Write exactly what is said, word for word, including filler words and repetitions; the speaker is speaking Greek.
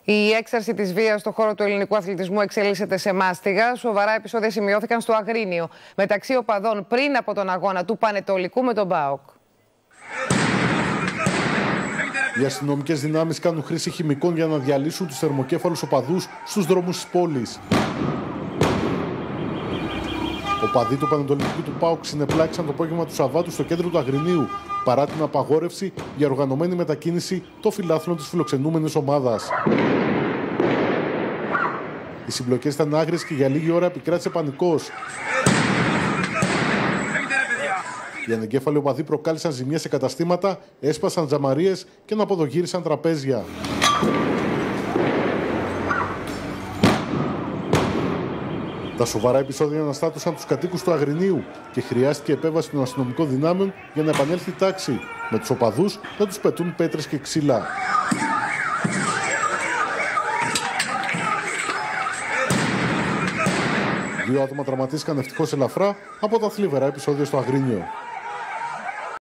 Η έξαρση της βίας στον χώρο του ελληνικού αθλητισμού εξελίσσεται σε μάστιγα. Σοβαρά επεισόδια σημειώθηκαν στο Αγρίνιο μεταξύ οπαδών πριν από τον αγώνα του Πανετολικού με τον ΠΑΟΚ. Οι αστυνομικές δυνάμεις κάνουν χρήση χημικών για να διαλύσουν τους θερμοκέφαλους οπαδούς στους δρόμους της πόλης. Οπαδοί του Πανετολικού του ΠΑΟΚ συνεπλάξαν το απόγευμα του Σαββάτου στο κέντρο του Αγρινίου, παρά την απαγόρευση για οργανωμένη μετακίνηση των φιλάθλων της φιλοξενούμενης ομάδας. Οι συμπλοκές ήταν άγριες και για λίγη ώρα επικράτησε πανικός. Οι ανεγκέφαλοι οπαδοί προκάλεσαν ζημιές σε καταστήματα, έσπασαν τζαμαρίες και αναποδογύρισαν τραπέζια. Τα σοβαρά επεισόδια αναστάτωσαν τους κατοίκους του Αγρινίου και χρειάστηκε επέμβαση των αστυνομικών δυνάμεων για να επανέλθει η τάξη, με τους οπαδούς να τους πετούν πέτρες και ξύλα. Δύο άτομα τραυματίστηκαν ευτυχώς ελαφρά από τα θλιβερά επεισόδια στο Αγρίνιο.